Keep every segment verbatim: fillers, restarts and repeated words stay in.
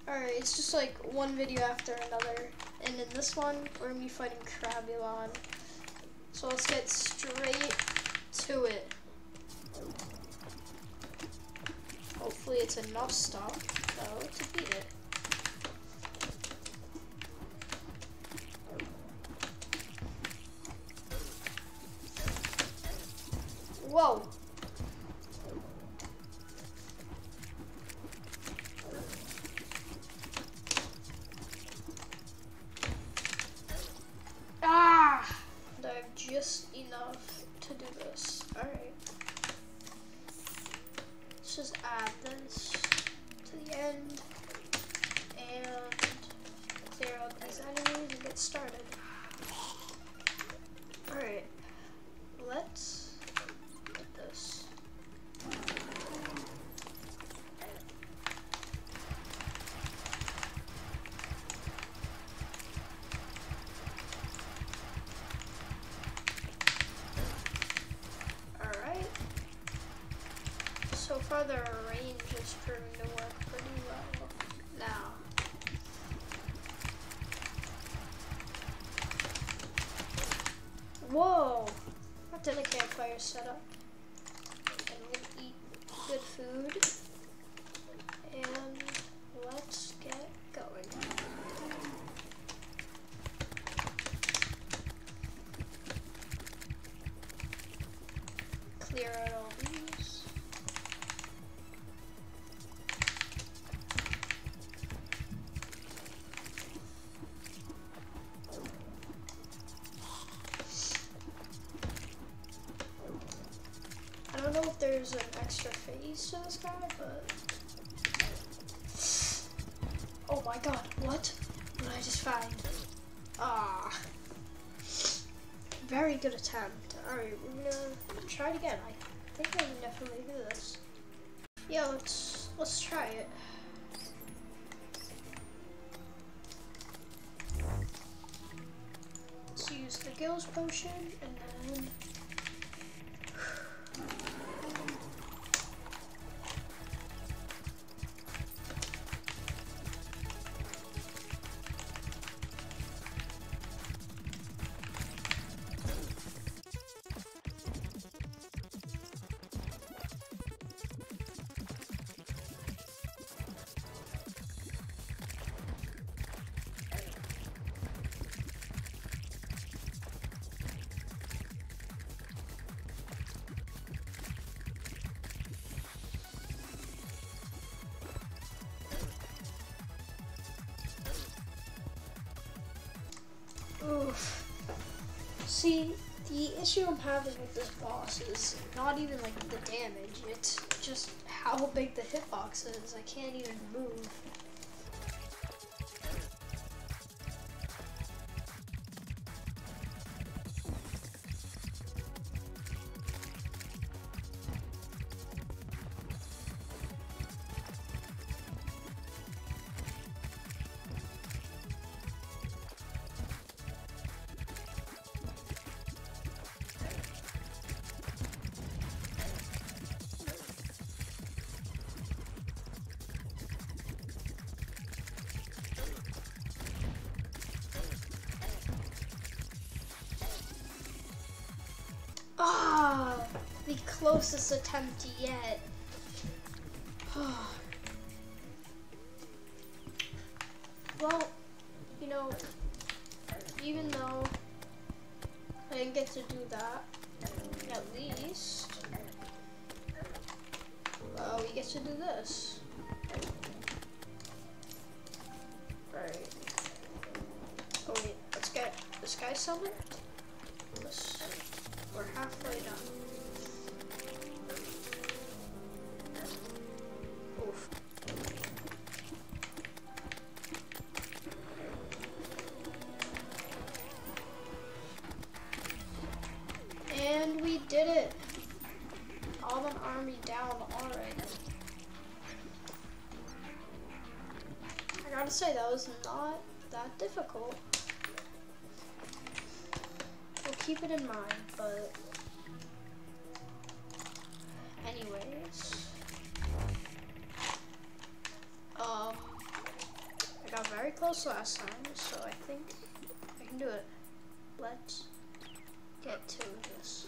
Alright, it's just like one video after another. And in this one, we're gonna be fighting Crabulon. So let's get straight to it. Hopefully it's enough stuff, though, to beat it. Whoa! Ah! I have just enough to do this. Alright. Let's just add this to the end and clear out these enemies and get started. Alright. Let's get this. Alright. So far their range is proving to work pretty well. Now. Whoa! That did a campfire setup. And we'll eat good food. And let's get going. Clear out all these. I don't know if there's an extra phase to this guy, but... Oh my god, what? What did I just find? Ah. Very good attempt. Alright, we're gonna try it again. I think I can definitely do this. Yeah, let's let's try it. Let's use the Gills potion and then oof. See, the issue I'm having with this boss is not even like the damage, it's just how big the hitbox is. I can't even move. Ah, the closest attempt yet. Well, you know, even though I didn't get to do that, at least, well, we get to do this. Right. Oh wait, let's get this guy somewhere. Let's, we're halfway done. Oof. And we did it. All an army down already. I gotta say, that was not that difficult. We'll keep it in mind, but anyways, um, close last time, so I think I can do it. Let's get to this.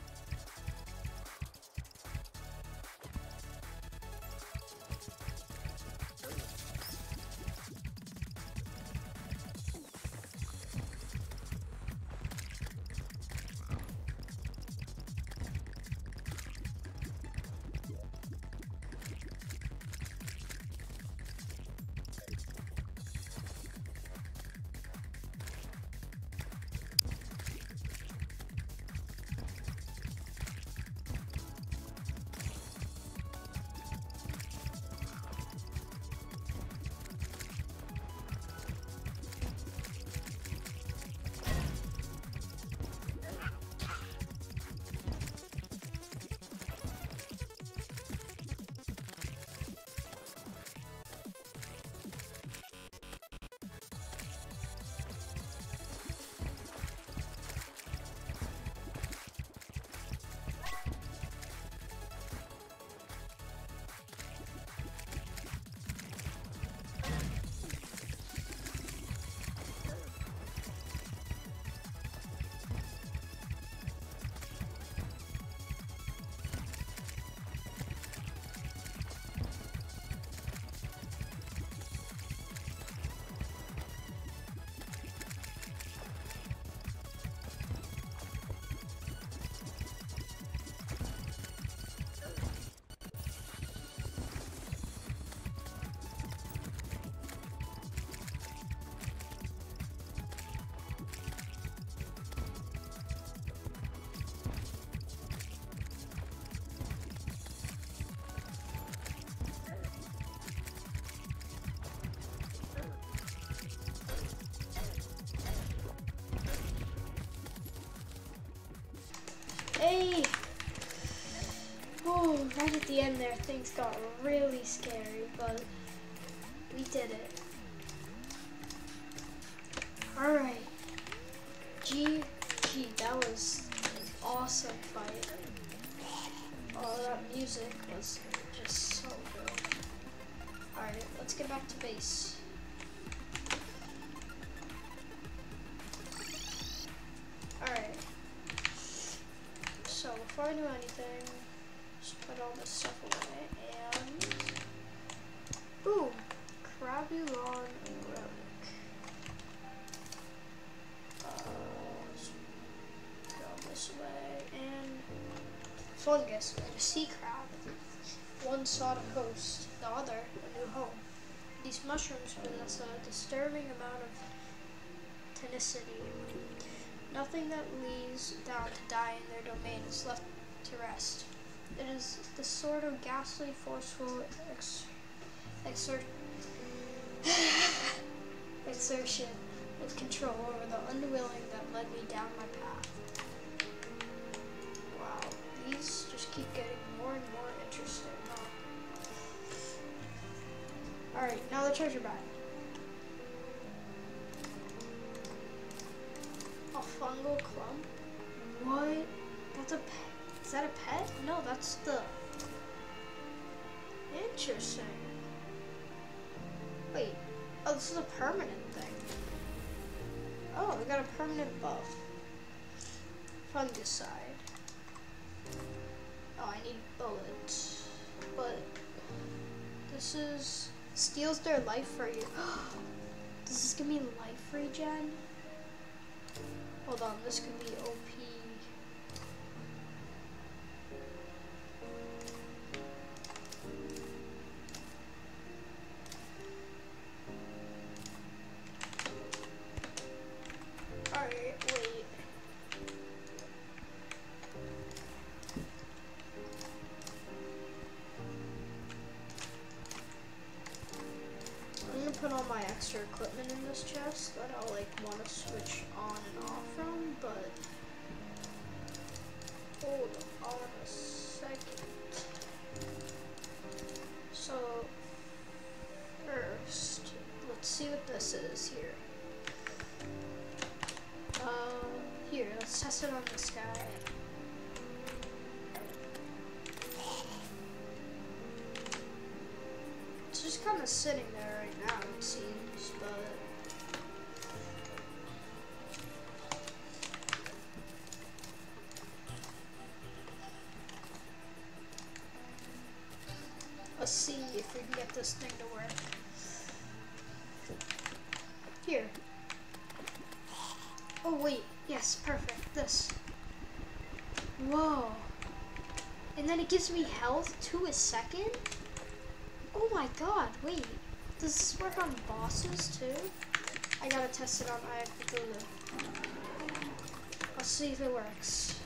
Hey! Oh, right at the end there, things got really scary, but we did it. Alright. G G, that was an awesome fight. Oh, that music was just so good. Alright, let's get back to base. Alright. So before I do anything, just put all this stuff away and boom, Crabulon relic. Uh, just go this way and fungus, a sea crab. One sought a host, the other a new home. These mushrooms possess a disturbing amount of tenacity. Nothing that leaves down to die in their domain is left to rest. It is the sort of ghastly, forceful ex exer exertion of control over the unwilling that led me down my path. Wow, these just keep getting more and more interesting, huh? Alright, now the treasure bag. A fungal clump? What? That's a pet? Is that a pet? No, that's the... Interesting. Wait. Oh, this is a permanent thing. Oh, we got a permanent buff. Fungicide. Oh, I need bullets. But... This is... Steals their life for you. Does this give me life regen? Hold on, this could be O P. Alright, wait. I'm gonna put all my extra equipment in this chest that I'll like want to switch on and off from, but hold on a second. So first, let's see what this is here. Uh, here, let's test it on this guy. It's just kind of sitting there right now, it seems, but Here. Oh wait, yes, perfect. This. Whoa. And then it gives me health to a second? Oh my god, wait. Does this work on bosses too? I gotta test it on Eye of Cthulhu. I'll see if it works.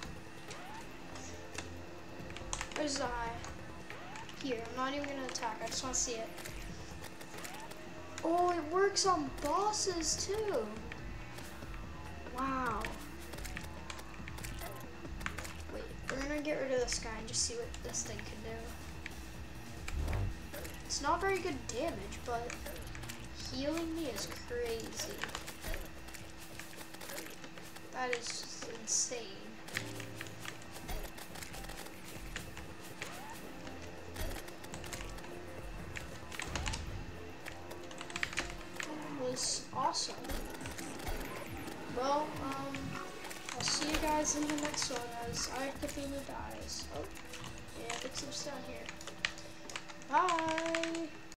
Where's the eye? Here, I'm not even gonna attack, I just wanna see it. Oh, it works on bosses too. Wow. Wait, we're gonna get rid of this guy and just see what this thing can do. It's not very good damage, but healing me is crazy. That is just insane. That was awesome. Well, um, I'll see you guys in the next one as Eye of Cthulhu dies. Oh, yeah, it's some down here. Bye!